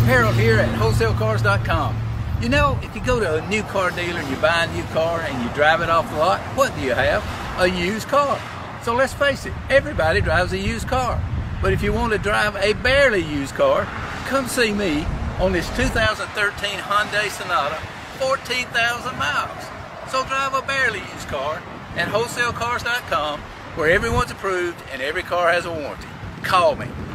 Harold here at Wholesalecars.com. You know, if you go to a new car dealer and you buy a new car and you drive it off the lot, what do you have? A used car. So let's face it, everybody drives a used car. But if you want to drive a barely used car, come see me on this 2013 Hyundai Sonata, 14,000 miles. So drive a barely used car at Wholesalecars.com, where everyone's approved and every car has a warranty. Call me.